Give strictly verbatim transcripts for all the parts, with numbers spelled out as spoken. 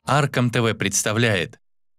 Аркам ТВ представляет.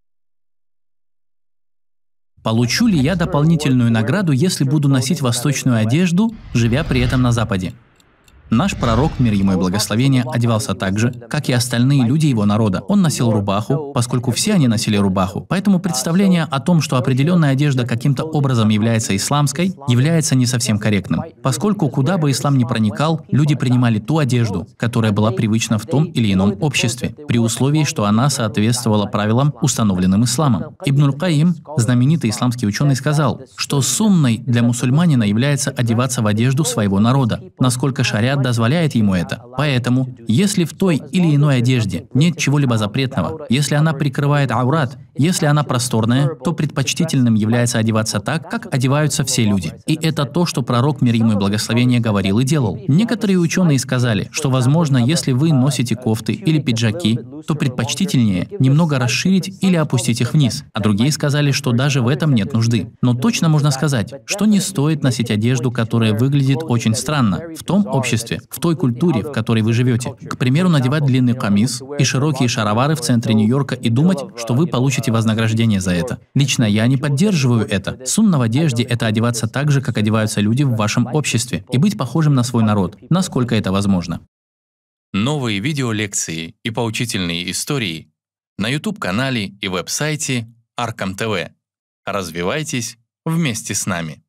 Получу ли я дополнительную награду, если буду носить восточную одежду, живя при этом на Западе? Наш пророк, мир ему и благословение, одевался так же, как и остальные люди его народа. Он носил рубаху, поскольку все они носили рубаху. Поэтому представление о том, что определенная одежда каким-то образом является исламской, является не совсем корректным. Поскольку куда бы ислам ни проникал, люди принимали ту одежду, которая была привычна в том или ином обществе, при условии, что она соответствовала правилам, установленным исламом. Ибн аль-Каим, знаменитый исламский ученый, сказал, что сунной для мусульманина является одеваться в одежду своего народа, насколько шариат дозволяет ему это. Поэтому, если в той или иной одежде нет чего-либо запретного, если она прикрывает аурат, если она просторная, то предпочтительным является одеваться так, как одеваются все люди. И это то, что пророк, мир ему и благословение, говорил и делал. Некоторые ученые сказали, что, возможно, если вы носите кофты или пиджаки, то предпочтительнее немного расширить или опустить их вниз. А другие сказали, что даже в этом нет нужды. Но точно можно сказать, что не стоит носить одежду, которая выглядит очень странно в том обществе, в той культуре, в которой вы живете. К примеру, надевать длинный камис и широкие шаровары в центре Нью-Йорка и думать, что вы получите вознаграждение за это. Лично я не поддерживаю это. Сунна в одежде – это одеваться так же, как одеваются люди в вашем обществе, и быть похожим на свой народ, насколько это возможно. Новые видеолекции и поучительные истории на ютуб-канале и веб-сайте Аркам ТВ. Развивайтесь вместе с нами.